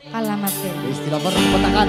Kalah materi. Risti Lover petakan.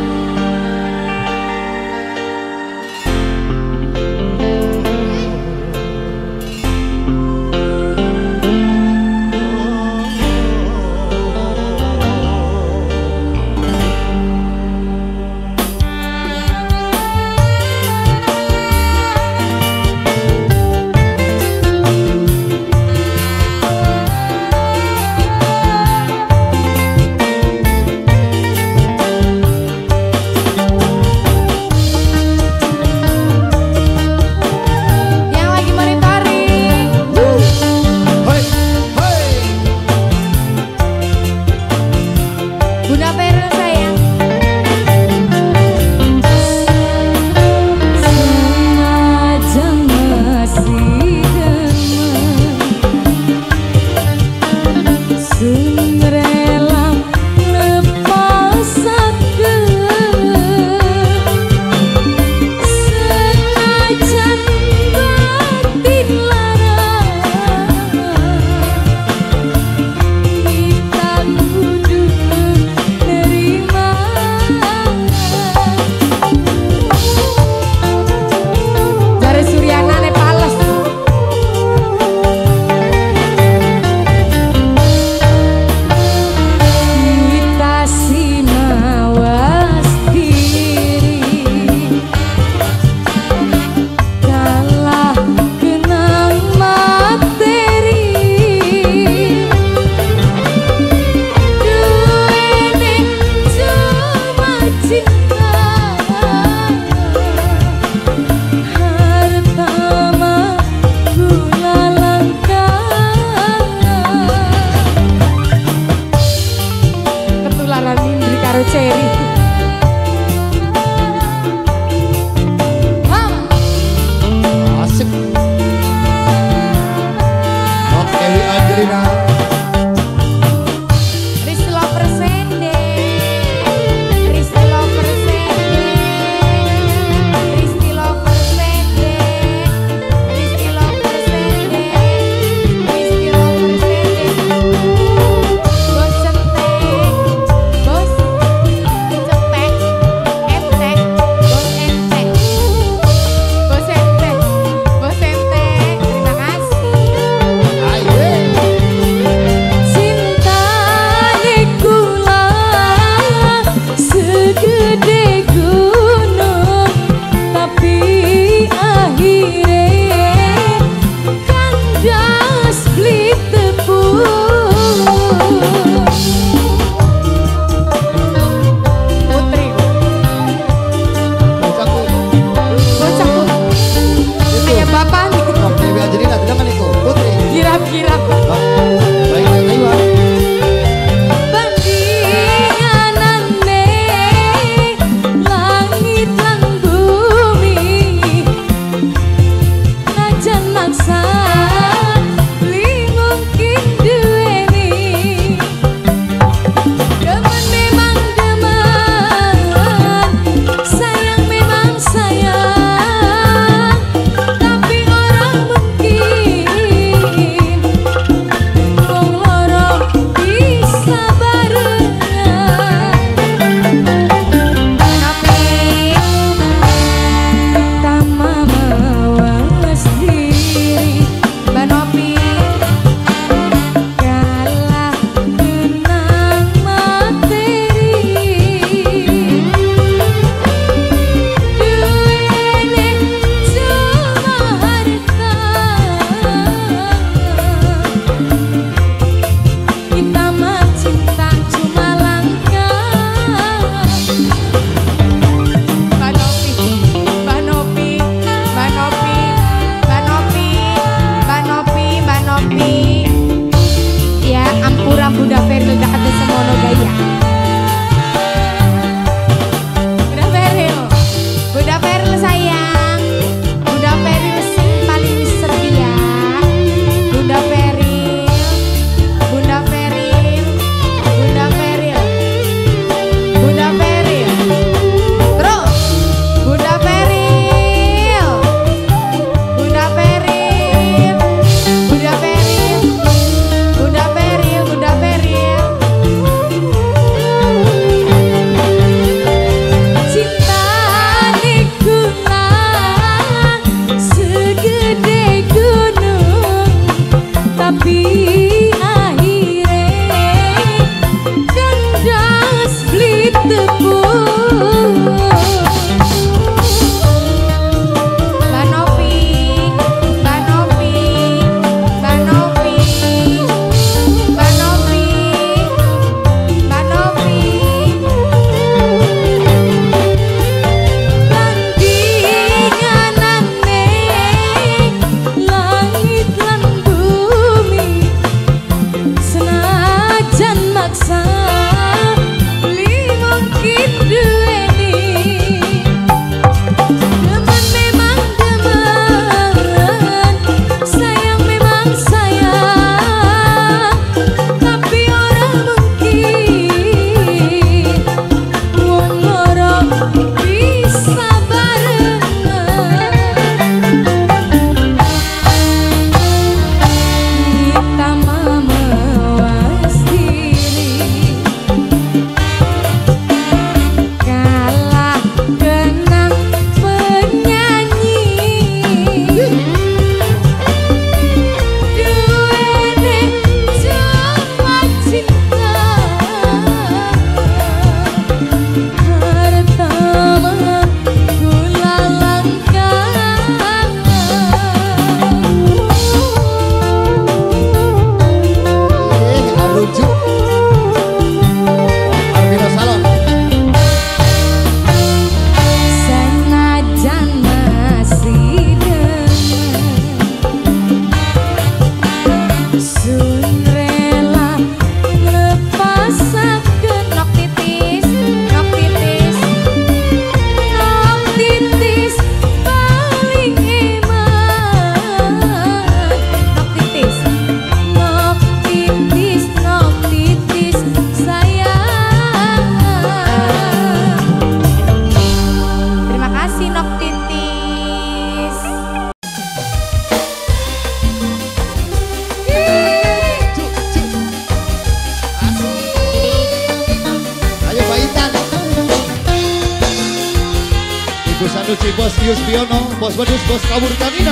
Ibu Sanusi, Bos Yus Biono, Bos Badus, Bos Kabur Kamina,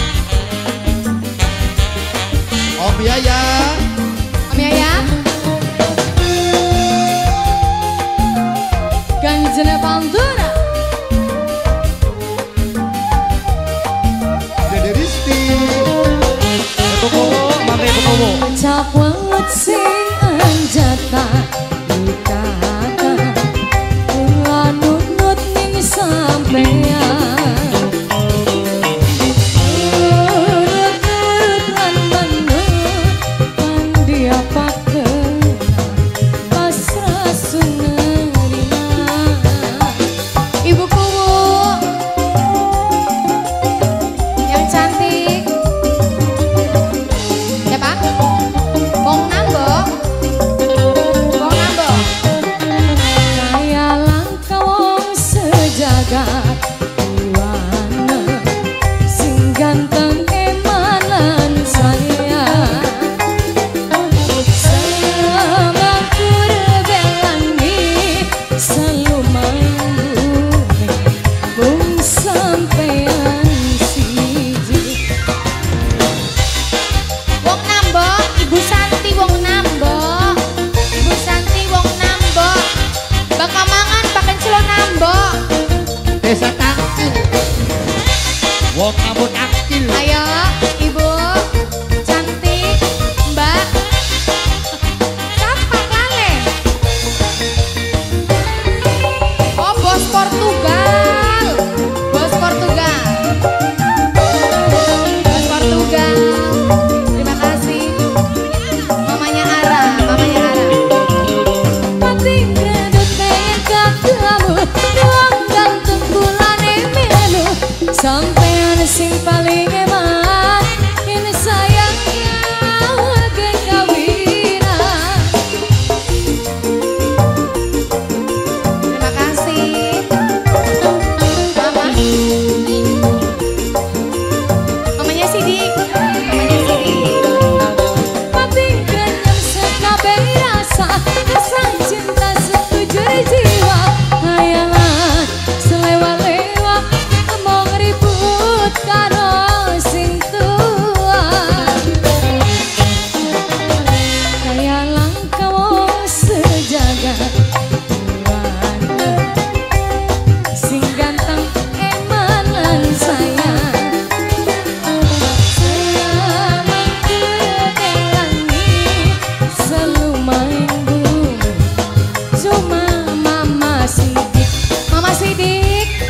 Om Yaya, Om Yaya, Ganjena Pantura, Dede Risti, Bokowo, Mame Bokowo. Cak welut sing anjatan dikata kula nunut ning sampean nurut lan manut pandia pakenan pasrah sunerina Ibu Kuwu yang cantik ya Pak Wong Nambo kaya langka wong sejagat buana sing ganteng emanan saya selama kurbelangi selalu main bumi sampean siji Wong Nambo Ibu Santi Wong Nambo Ibu Santi Wong Nambo bakal mangan pakai celon Nambo Desa Tangkil, Wong Ambon Akil, ayo Ibu cantik Mbak siapa kali oh Bos Portugal Bos Portugal Bos Portugal terima kasih mamanya Ara Pati kredut pengen kamu Ruang gantung bulane melu Sampean sing paling hebat Ini sayangnya kekawinan Terima kasih Mama Mamanya Sidik Pati kenyang sekabeh rasa Rasa cinta setujur jiwa Hayalan selewa-lewa Mau ngeribut karo sing tua Hayalan kamu sejagat buana Sing ganteng emanan sayang selama kurbelangi selalu main bumi cuma Mama Sidik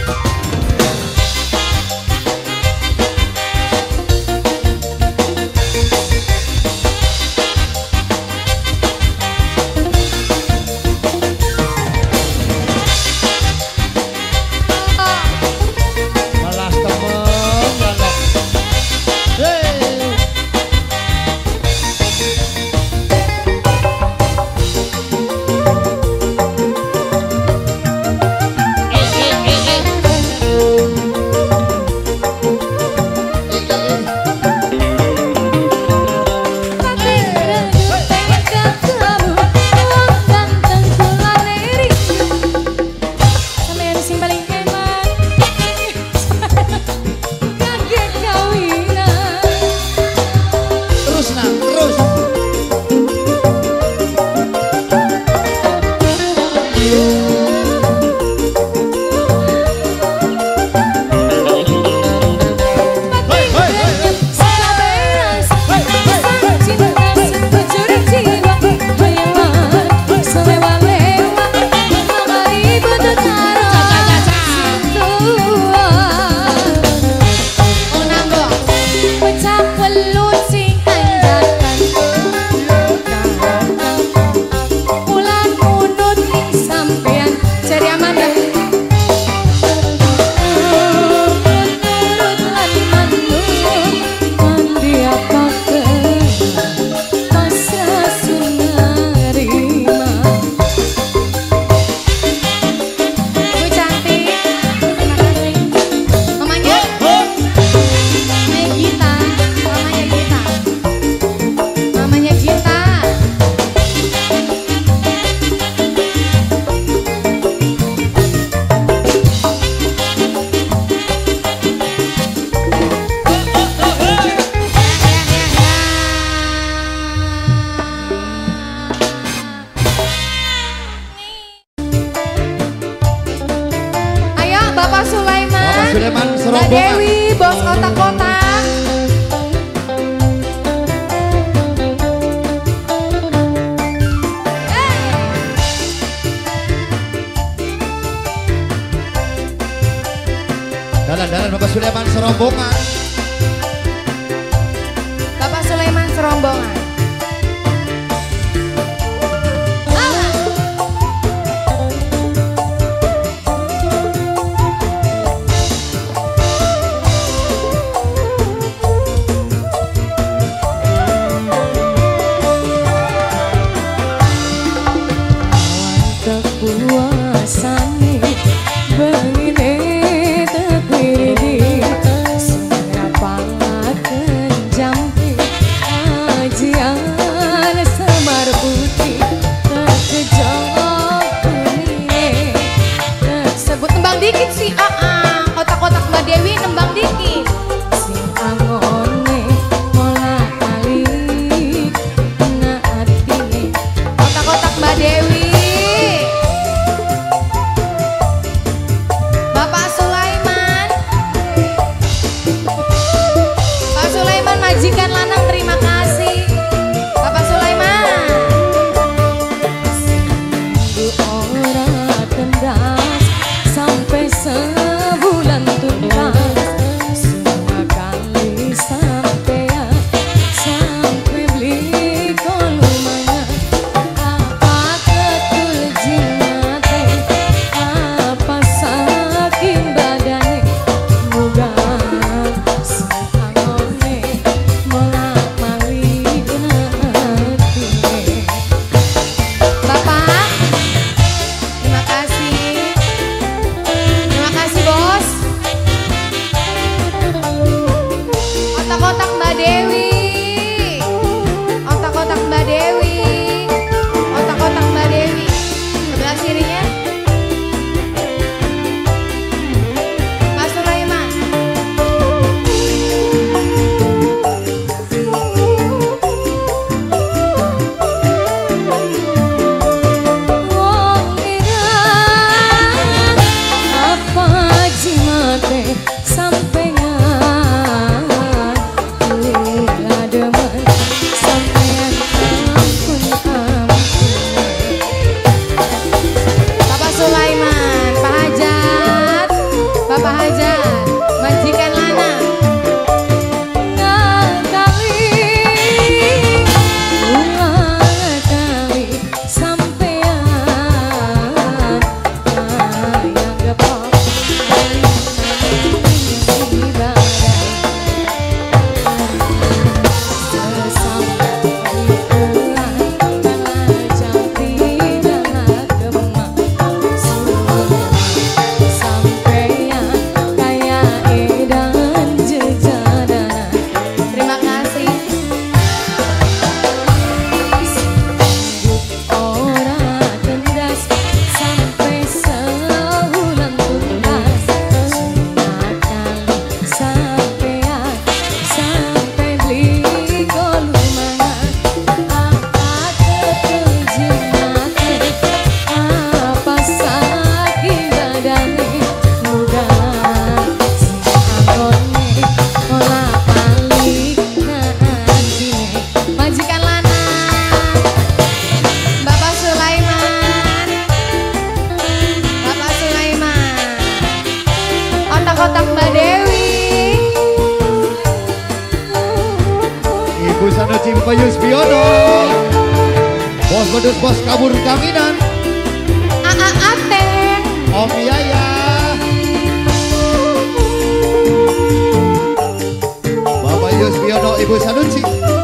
Malas temen, galak. Hey. Pati kredut pengen kamu Uang ganteng kula lirik Sampean sing paling hebat Kaget kawinan Terus nak, terus. Hey, hey, hey, hey. sekabeh rasa Rasa cinta setujur jiwa Hayalan selewa-lewa Mama ibu tetara tua Oh Nambo Pecah welut sing anjatan Ulan unut ning sampean Suleman Mbak serombongan. Dewi, bos kotak-kotak. Dalan-dalan Bapak Suleman serombongan. Bapak Sulaiman serombongan. Puasane bengine tepiri serapan kenjampi ajian semar putih terkejauh kuning Sebut nembang dikit sih, kotak-kotak Mbak Dewi nembang dikit. sing angone mola kali na atine Kotak-kotak Mbak Dewi. Bapak Sulaiman. Pak Sulaiman majikan lanang, terima kasih. Bapak Sulaiman. ora tendas sampai sebulan tuntas semua kali sampean sampai beli kolumanya apa ketul jinnate apa saking badane muga sangone molak malik natine Bapak, terima kasih. Terima kasih bos. Kotak-kotak Mbak Dewi. Kotak-kotak Mbak Dewi. Kotak-kotak Mbak Dewi. Sebelah kirinya. Mas Sulaiman. wong iran apa jimate sampean kula demen sampean ampun Bapak Sulaiman, Pak Hajat. Bapak Hajat, majikan lanang. kali sampean yang gepok si badai sesampai pulang jam tidak gemah sampean kayak edan jejadanan Terima kasih. ora tendas sampai sebulan tuntas semua kali sampean sampai beli kolumana apa ketul jinnate apa saking badane muga sangone ola balik natine Majikan lanang. Bapak Sulaiman. Bapak Sulaiman. Kotak-kotak Mbak Dewi. Ibu Sanusi Bapak Yusbiono. Bos bedus bos kabur kaminan. AA Ateng. Om Yaya. Bapak Yusbiono Ibu Sanusi.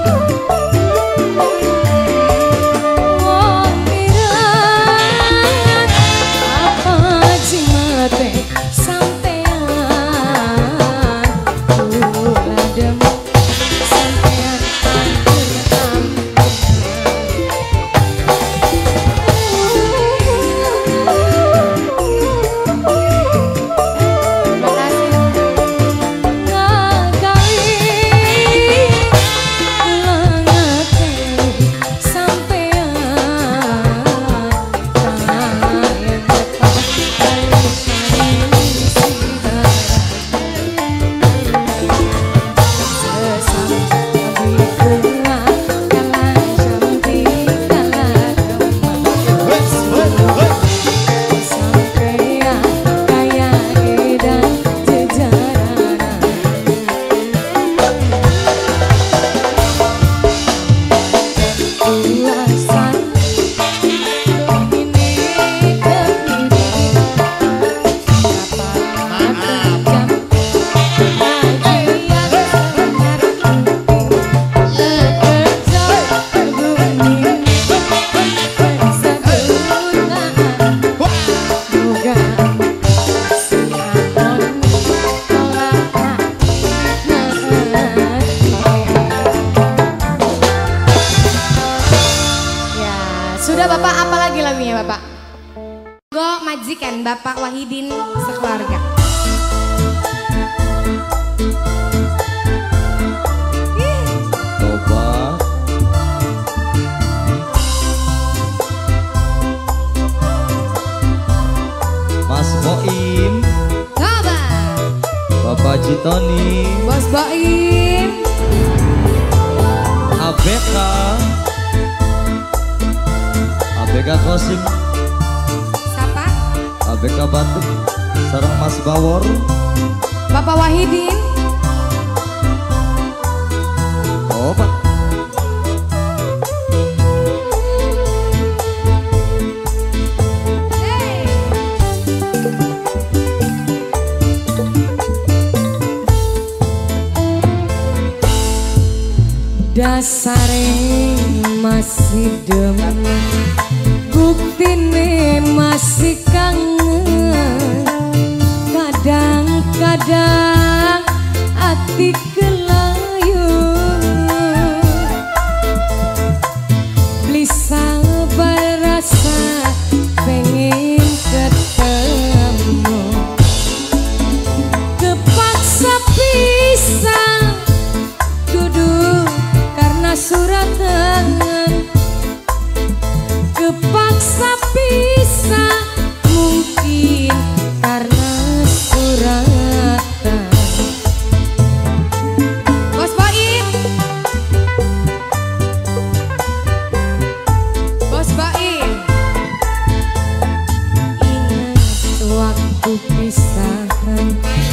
wong iran apa jimate sampean kula demen sampean ampun majikan Bapak Wahidin sekeluarga. Tobat Mas Boim, Coba Bapak Jitoni, Bos Boim, ABK Kosim, siapa? ABK Batuk, sareng Mas Bawor, Bapak Wahidin. Tobat Hey. Dasare masih demen, buktine masih kangen. Kadang-kadang hati kelayu, beli sabar rasa pengen ketemu, kepaksa pisah kudu karena surat tangan, kepaksa pisah mungkin karena suratan. Bos Boim, Bos Boim, Ingat waktu pisahan,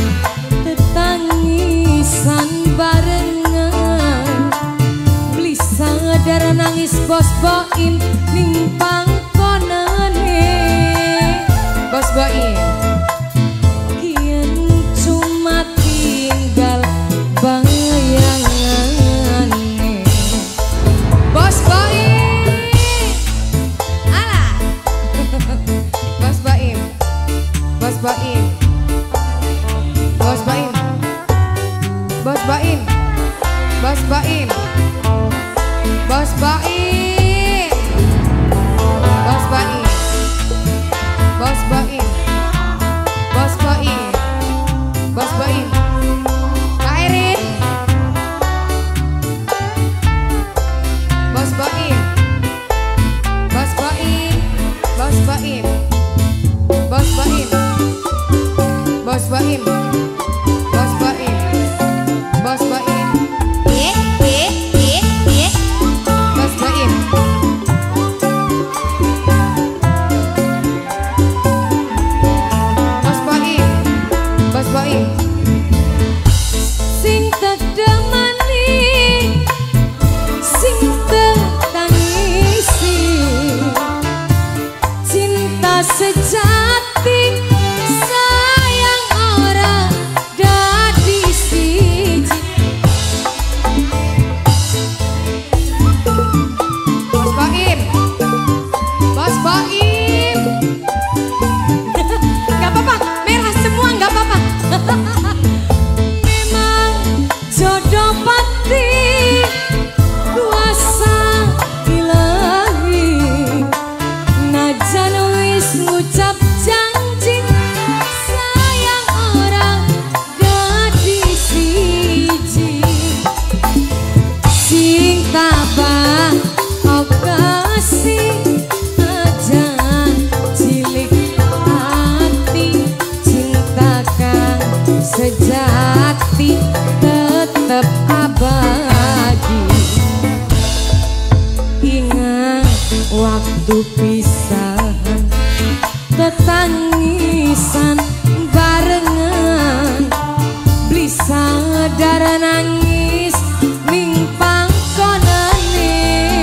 tetangisan barengan, beli sadar nangis Bos Boim ning pangkonane. Bos Boim, Kian cuma tinggal bayangane. Bos Boim, alah, Bos Boim, Bos Boim, Bos Boim, Bos Boim, Bos Boim, Bos Boim, Bos Boim, Bos Boim, Bos Boim, Bos Boim, Kak Erin, Bos Boim, Bos Boim, Bos Boim, Bos Boim, Bos Boim, Bos Boim, Bos Boim, Bos Boim. Bos Boim, Bos Boim, Sing tedemani, sing tetangisi, cinta sejati sayang ora dadi siji. Bos Boim, Bos Boim. Gak apa-apa, merah semua gak apa-apa. Memang jodoh pati kuasa ilahi, najan wis ngucap janji sayang orang dadi siji. Sing tabah kasih aja cilik hati, cinta kang sejati tetep abadi. Ingat waktu pisahan, tetangisan barengan, beli sadar nangis ning pangkonane.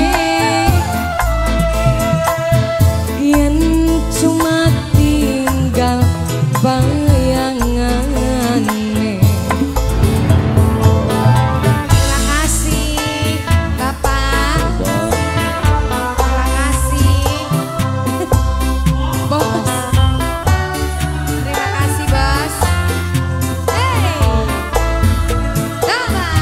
Yen cuma tinggal bayangane. Terima kasih Bapak, terima kasih Bos, terima kasih Bos. Hey, Bapak.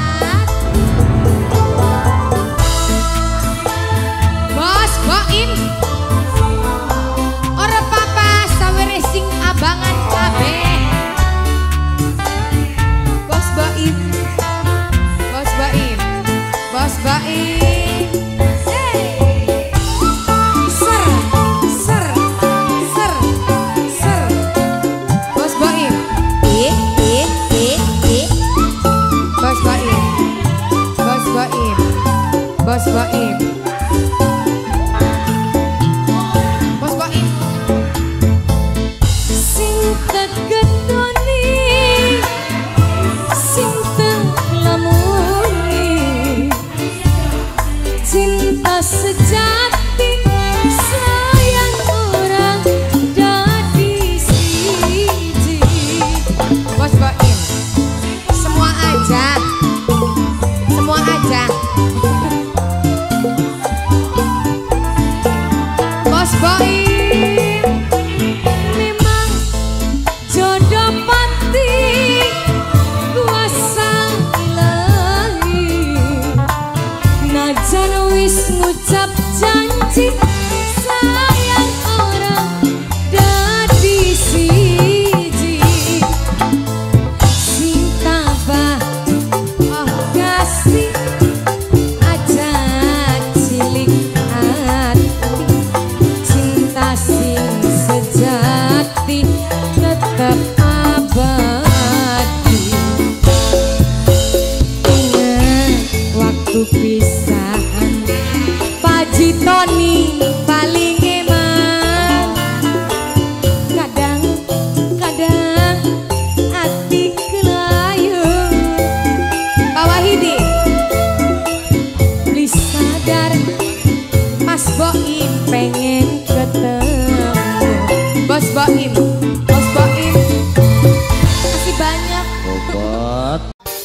Mas Baim, Mas Baim. Masih banyak. Obat.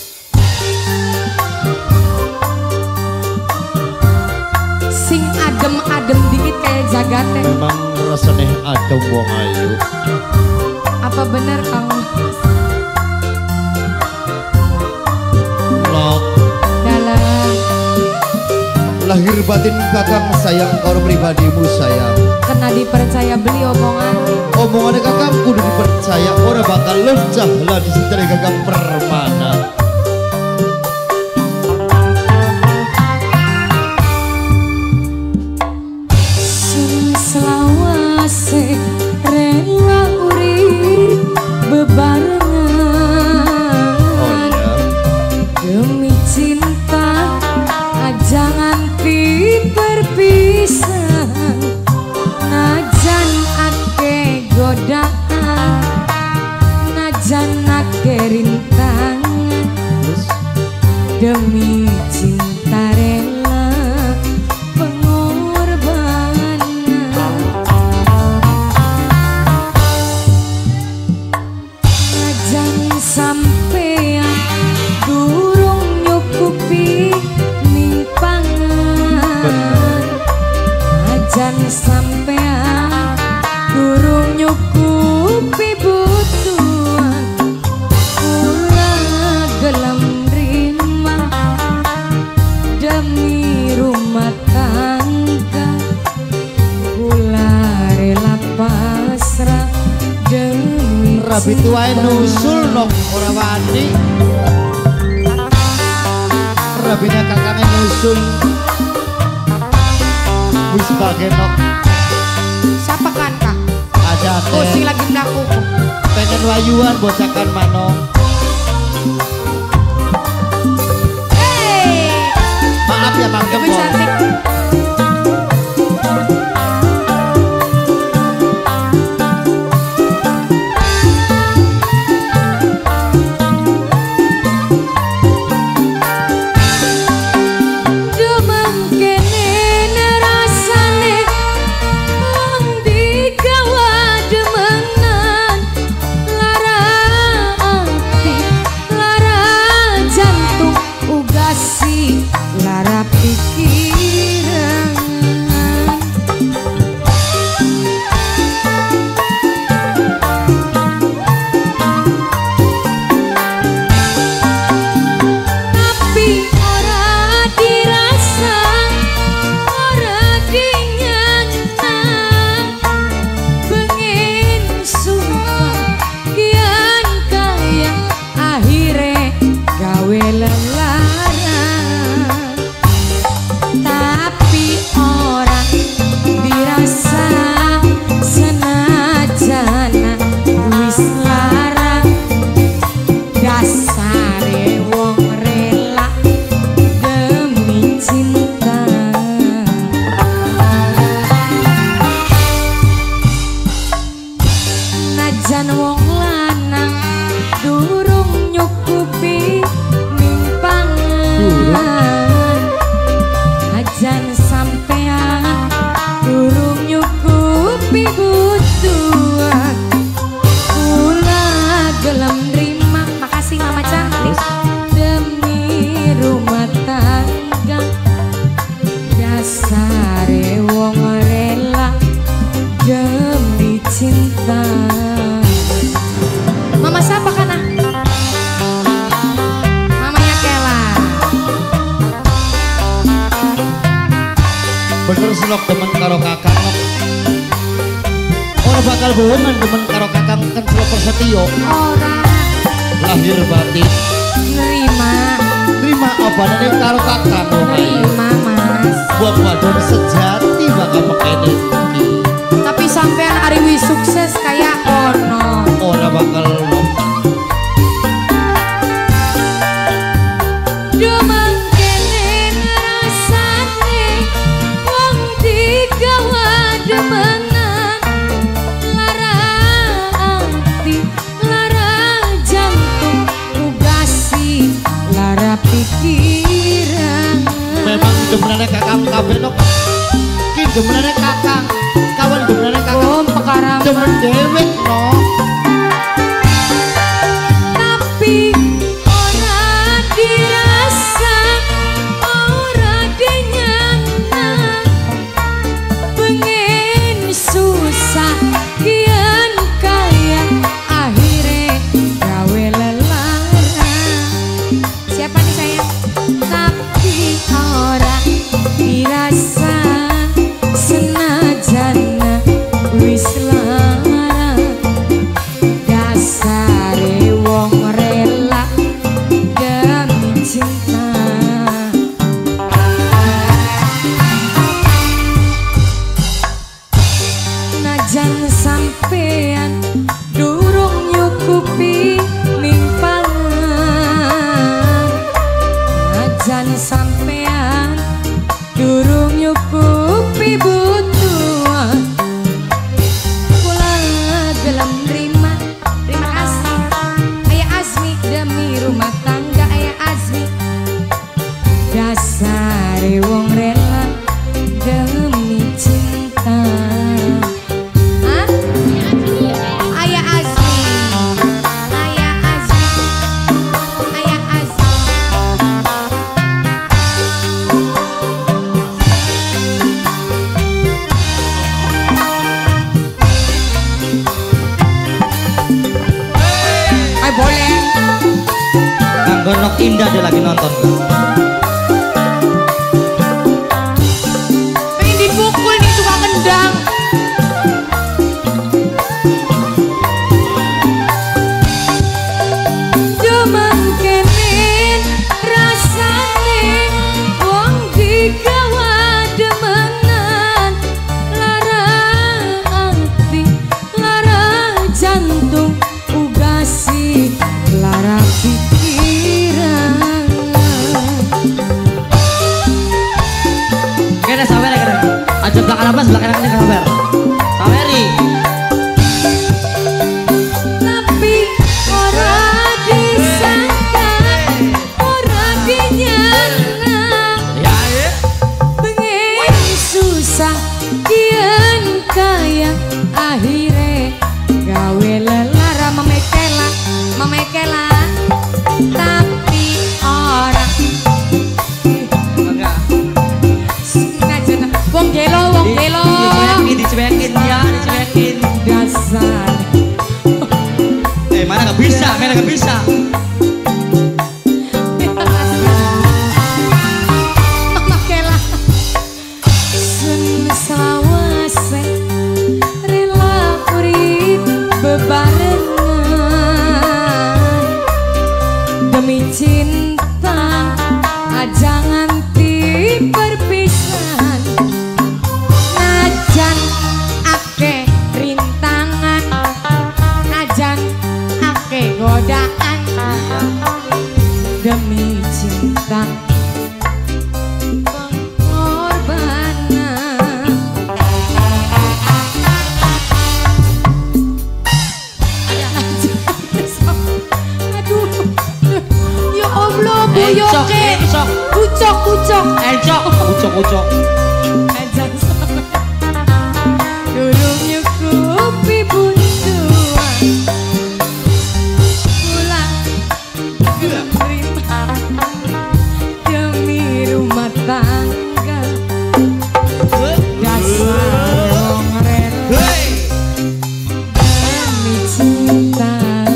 Sing adem-adem dikit kayak jagate. Memang rasanya adem wong ayu. Apa benar Kang? Lok Dalam lahir batin kakang sayang kau pribadimu sayang. kena dipercaya beli omongan. Omongannya kakang kudu dipercaya, orang bakal loncah lah di situ dari kakang permana. Sing selawase rela urip bebarengan. Oh iya. Demi cinta jangan perpisahan. Najan ake godaan, najan ake rintangan. Demi cinta rela pengorbanan. Najan sampean durung nyukupi ajan sampean durung nyukupi butuhan. Kula gelem rima demi rumah tangga. Kula rela pasrah demi Rabi tuain nusul nok ora wani. Rabinya kakangnya nusul. Wis bagenok Siapa kan kak? ada Oh si teh lagi melaku. pengen wayuan bocakan manong. Hey, Maaf ya Bang kamu Gembong. cantik. demam kene nerasane wong digawa demenan. Lara ati, lara jantung ugasi, lara pikiran. Tapi ora dirasa, ora dinyana. Pengen sumpah kian kaya, akhire gawe lelaran. Tapi ora dirasa senajana wis lara. Dasare wong rela demi cinta. Najan wong lanang durung nyukupi mimpangan. Najan sampean durung nyukupi butuhan. Kula gelem nerima, makasih mama cantik. Demi rumah tangga. Dasare wong rela demi cinta. Mama siapa kana? Mamanya Kela. Bener selok temen karo kakang nok. Orang bakal bohongan temen karo kakang kan selok persetio. Ora Lahir batin Nerima, terima apa nane karo kakang wong ayu. nerima mas. Buang wadon sejati bakal pekene. Tapi sampean ariwi sukses kayak ono. Orang bakal nok. Demam kene ngerasane wong digawa demenan. Lara ati, lara jantung ugasi, lara pikiran. Memang demenane kakang kabeh nok. Ki demenane kakang, kawan demenane kakang. Om pekara Demen deh Suro. Tapi ora dirasa, ora dinyangan, pengen susah kian kaya, akhirnya gawe lelara. Siapa nih sayang? Tapi ora dirasa, senajan wis lara, dasare wong rela demi cinta. Najan sampean durung nyukupi ning pangan, najan sampean durung nyukupi butuhan, kula gelem terima kasih Ayah Azmi demi rumah tangga Ayah Azmi, dasare wong rela demi cinta. Hah? Ayah Azmi, Ayah Azmi, Ayah Azmi. Ay boleh. Kang Gonok Indah dia lagi nonton. Pengen dipukul nih tukang kendang. Demen kene rasane wong digawa demenan, lara ati, lara jantung, uga si lara pikiran. Kene sawer kene. Aja belakang apa sebelah kanan kene sawer. Saweri. Tapi ora disangka, ora dinyana, Ya. pengen susah kian kaya, akhirnya gawe lelara. Memekela, tapi ora Enggak. sengaja. Wong gelo Dicuekin ya, dicuekin. dasar. Mana nggak bisa, mana nggak bisa. Memekela sun selawase rela urip bebarengan demi cinta, aja nganti perpisahan. Najan ake rintangan, najan ake godaan, demi cinta pengorbanan. Aduh, ya Allah, Bu Yoke, kucok. Ucok. Ajan sampe durung nyukupi buntuan, pulang terima demi rumah tangga, dasar wong rela demi cinta.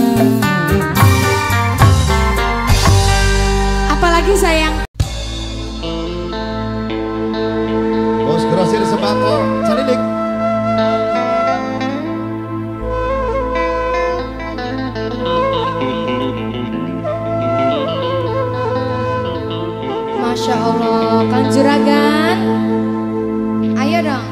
Apalagi sayang. Bos grosir sembako Calilik. Masya Allah, Kang Juragan. Ayo dong.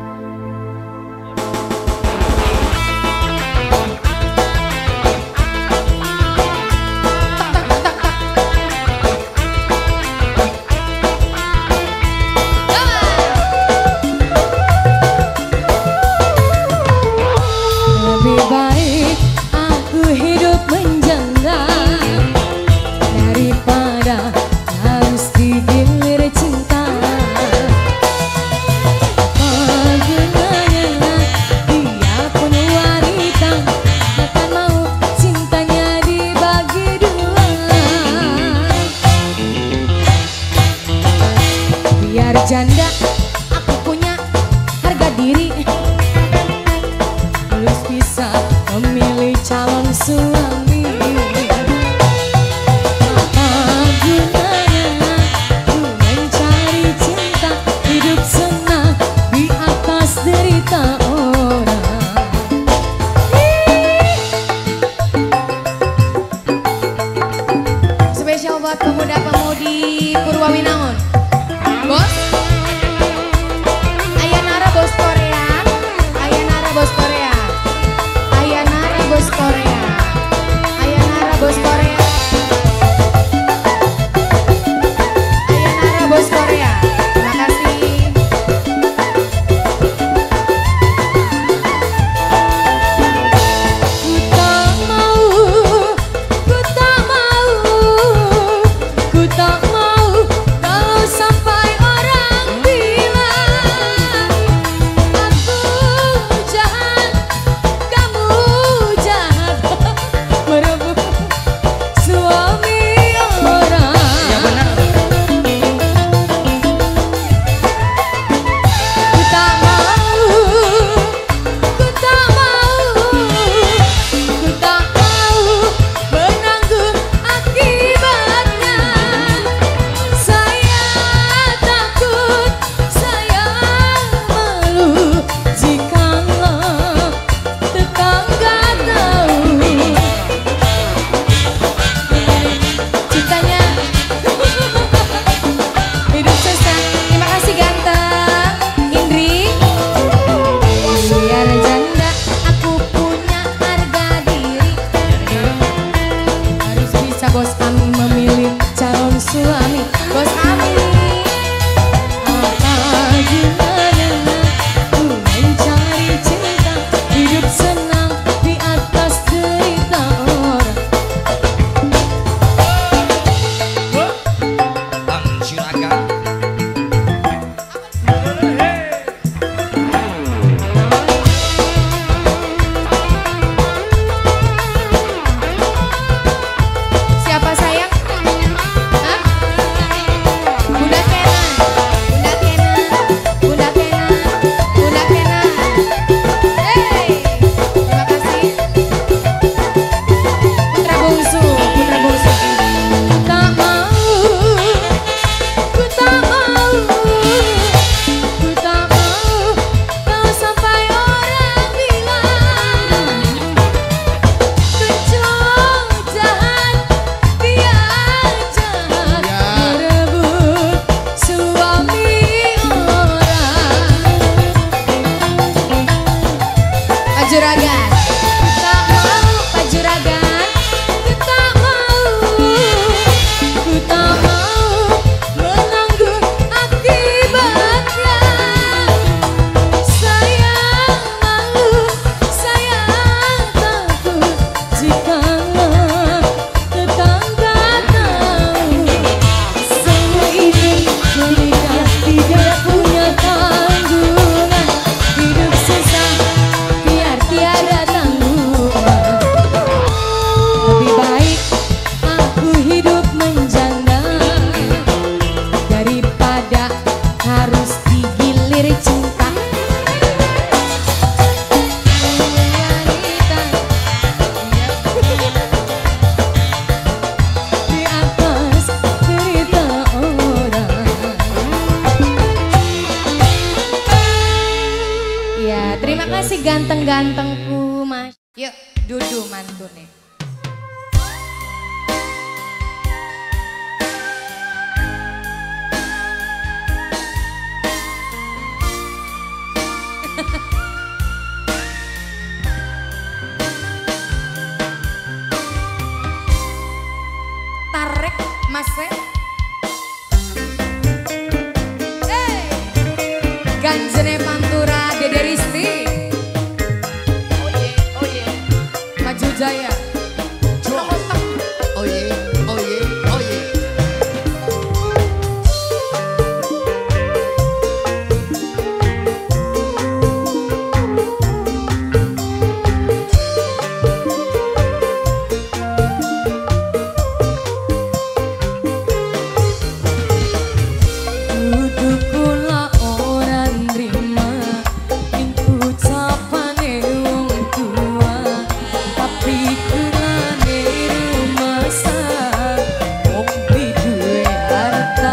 Lebih baik aku hidup menjangga daripada harus digilir cinta. Bagaimana dia pun wanita Dudu mantune. Tarik Mas we. Ganjene Pantura Dede Risti. Oh ye. Maju Jaya. Oh ye, oh ye, oh ye. Kudu kula ora nrima ing ucapane wong tua, tapi kulane rumasa wong duwe harta.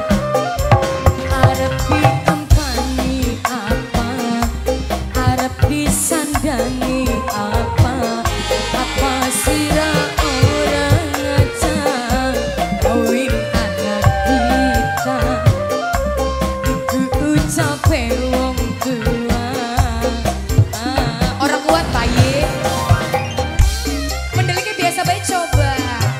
Arep dikampani apa, arep disandani apa, apa sira ora ngajak kawin anak kita. Ucape wong tua, Orang kuat bayi. Mendeliknya biasa baik coba.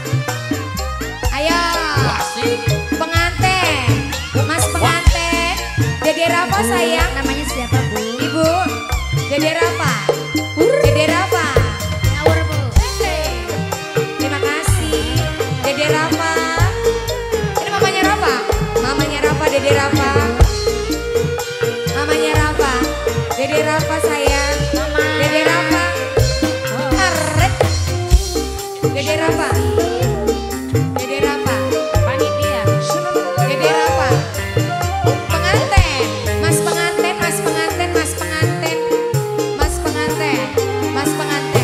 Ayo. Pengantin. Mas pengantin. Dede Rafa sayang. Namanya siapa Bu? Ibu. Dede Rafa. Dede Rafa. Ngawur Bu. Terima kasih. Dede Rafa. Ini mamanya Rafa. Mamanya Rafa, Dede Rafa. Mamanya Rafa. Dede Rafa sayang. Dede Rafa. Arep. Dede Rafa. Dede Rafa. Panitia. Dede Rafa. Pengantin. Mas pengantin, mas pengantin, mas pengantin. Mas pengantin. Mas pengantin.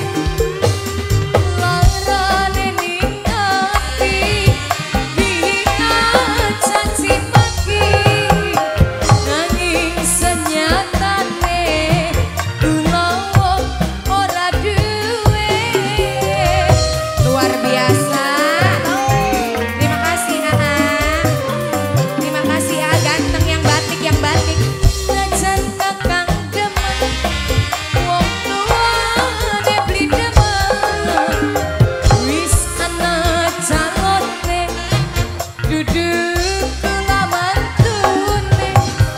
larane ningati hina caci maki, nanging senyatane kula ora duwe. Luar biasa. Terima kasih anak. Terima kasih ya ganteng yang batik yang batik. Najan kakang demen wong tuane beli demen, wis ana calone dudu kula mantune,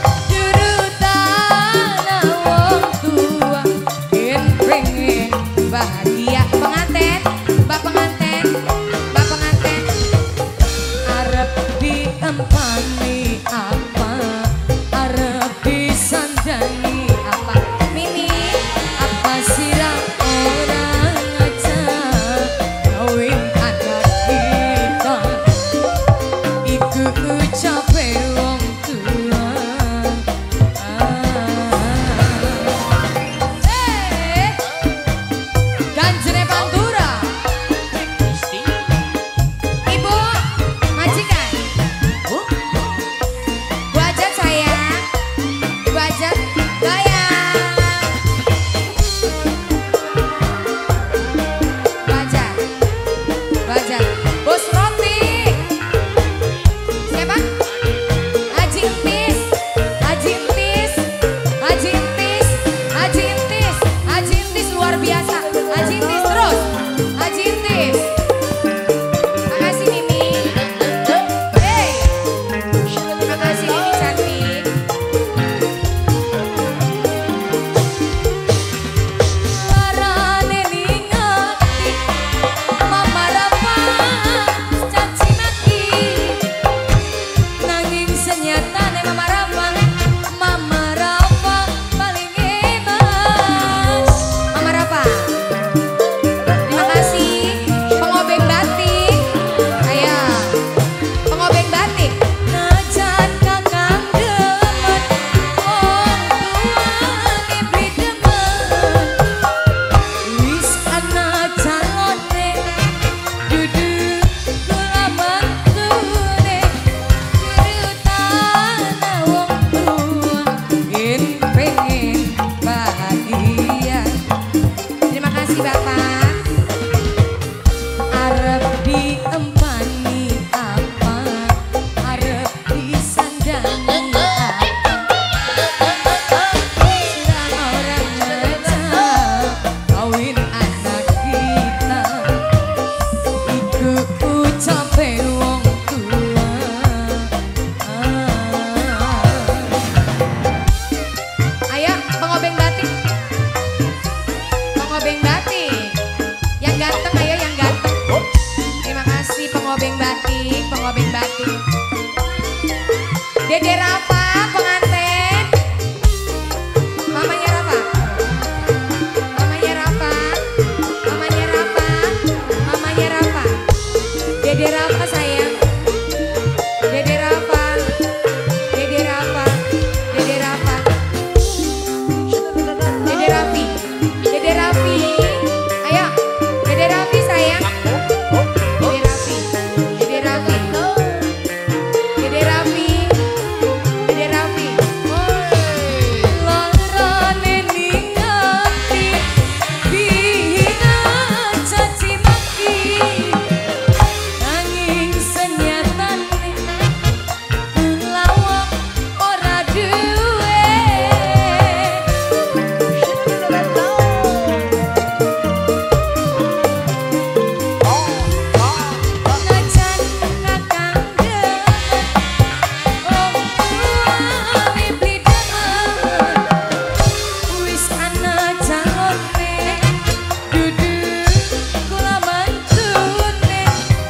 jurutana wong tua yen pengen Bahagia pengantin. Mbak pengantin. Mbak pengantin. arep diempani apa, arep disandani apa, Mimi. apa sirah orang ngajak kawin anak kita. Iku ucape wong tua. Ganjene Dede Rafa pengantin. Mamanya Rafa. Mamanya Rafa. Mamanya Rafa. Mamanya Rafa. Dede Rafa sayang. Dede Rafa. Dede Rafa. Dede Rafa. Dede Rafi. Dede Rafi. Ayo. Dede Rafi sayang. Dede Rafi. Dede Rafi. Dede Rafi. Dede Rafi. Larane ningati bina caci maki nanging senyatane lawak ora duwe najan kakang wani blidaman wis ana calone dudu kula mantune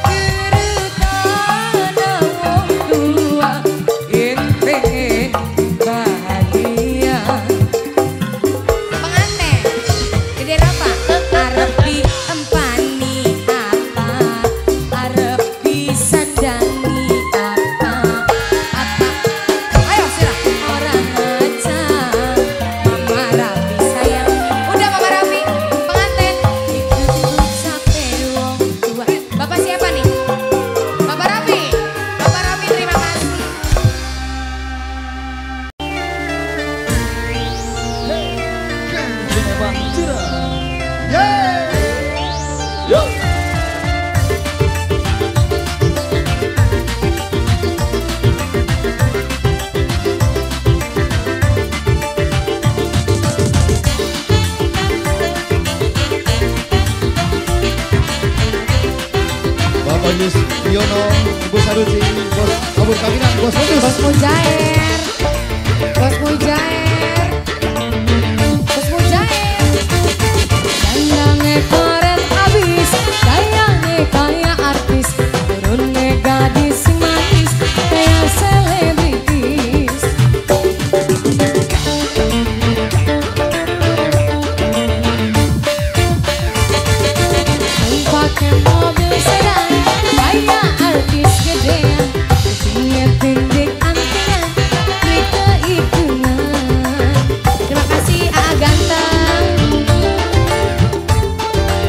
gerutana wong tua yen pengen bahagia Pengantin. Dede Rafa. Arep diempani apa? Arep disandani apa? Apa? Ayo sila. orang aja Mama Rafi sayang. Udah Mama Rafi. Pengantin. sampe wong tua Bapak siapa nih? Bapak Rafi. Bapak Rafi terima kasih. Bapak Yus Yono, Ibu Saruci, Bos Kabur Kawinan, Bos Modus. Bos Mujair. Bos Mujair. Bos Mujair. dandange keren abis kayange kaya artis turune gadis manis kaya selebritis pakai mobil sedan kaya artis gedean kucingnya pendek antenan klik keikunan Terima kasih Aa Ganteng.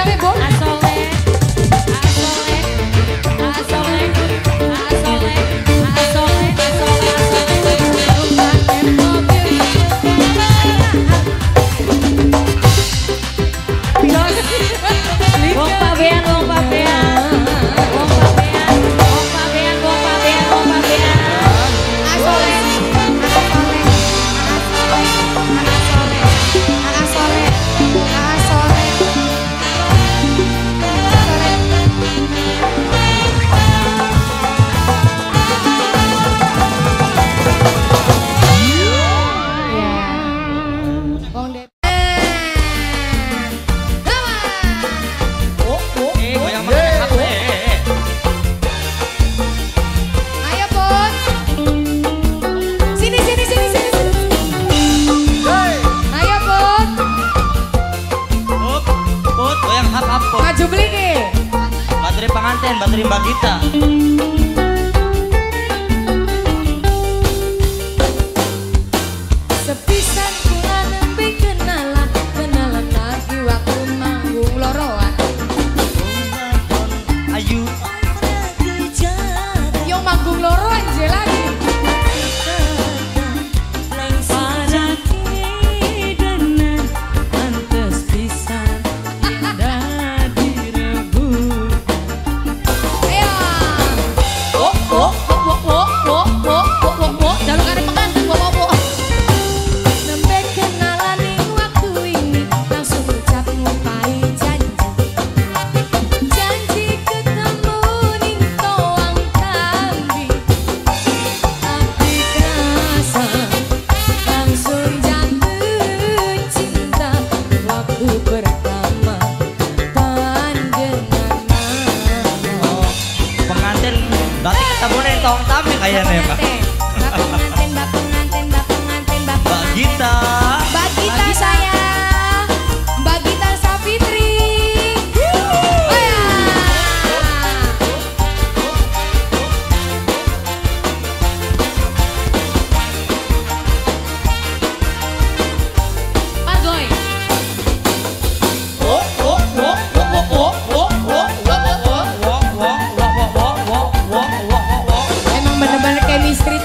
Siapa Bu? Asoleh, Asoleh, Asoleh, Asoleh, Asoleh, Pakai mobil. Wong Pabean, Wong Pabean, Wong Pabean, Wong Pabean, Wong Pabean, Wong Pabean. Asoleh, Asoleh, Asoleh, Asoleh, Asoleh, Wong Dep. Goyang banget HP. Ayo Put. Sini sini sini sini sini. Ayo Put. Put, goyang hap Put. Maju beli nih. Baterai pengantin, baterai Mbak Gita. Sepisan kula nembe kenalan, kenalan lagi waktu manggung loroan. Ayu. Yang manggung loroan je lagi. Ayo. Jalur ada pengantin wo. Nembe kenalan ning waktu ini langsung ucap ngupai janji. Janji ketemu ning toang kambi. Hati kerasa langsung jatuh cinta waktu pertama panjenengan. Pengantin berarti ketemu nih tong tami kayaknya Mbak. Mbak Gita. Mbak Gita saya, Mbak Gita Savitri. Oh ya. Pagoy. Emang bener-bener chemistry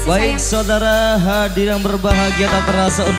Baik sayang. saudara hadir yang berbahagia tak terasa